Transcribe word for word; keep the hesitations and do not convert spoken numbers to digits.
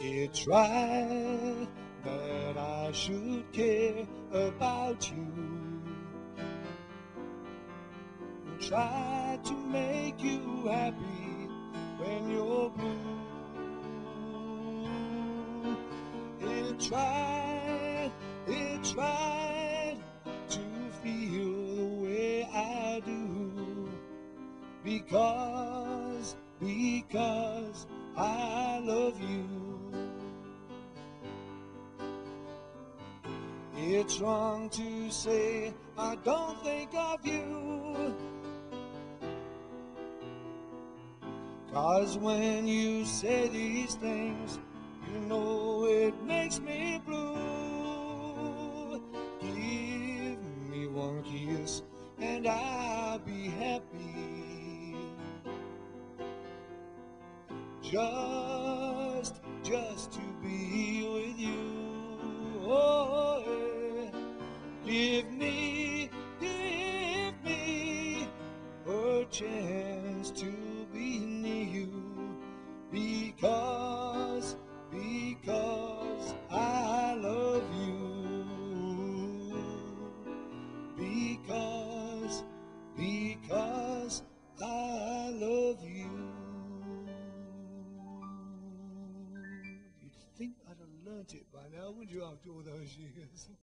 It's right that I should care about you and try to make you happy when you're blue. It's right, it's right to feel the way I do, because, because I love you. It's wrong to say I don't think of you, 'cause when you say these things, you know it makes me blue. Give me one kiss and I'll be happy. Just, just to be with you. Oh, yeah. Give me, give me a chance to be near you, because, because I love you. Because, because I love you. You'd think I'd have learnt it by now, wouldn't you, after all those years?